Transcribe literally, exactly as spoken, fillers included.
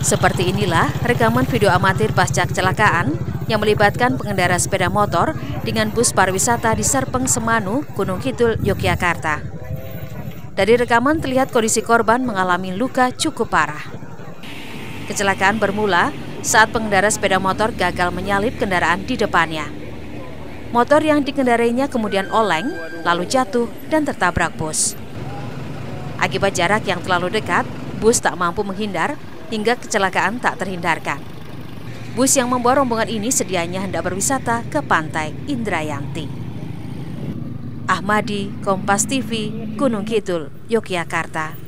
Seperti inilah rekaman video amatir pasca kecelakaan yang melibatkan pengendara sepeda motor dengan bus pariwisata di Serpeng Semanu, Gunung Kidul, Yogyakarta. Dari rekaman terlihat kondisi korban mengalami luka cukup parah. Kecelakaan bermula saat pengendara sepeda motor gagal menyalip kendaraan di depannya. Motor yang dikendarainya kemudian oleng, lalu jatuh dan tertabrak bus. Akibat jarak yang terlalu dekat, bus tak mampu menghindar hingga kecelakaan tak terhindarkan. Bus yang membawa rombongan ini sedianya hendak berwisata ke Pantai Indrayanti. Ahmadi, Kompas T V, Gunung Kidul, Yogyakarta.